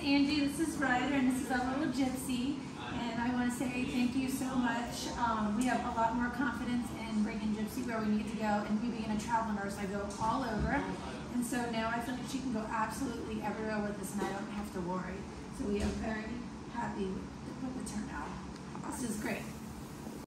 Angie, this is Ryder, and this is our little Gypsy. And I want to say thank you so much. We have a lot more confidence in bringing Gypsy where we need to go. And me being a travel nurse, I go all over. And so now I feel like she can go absolutely everywhere with us, and I don't have to worry. So we are very happy with the turnout. This is great.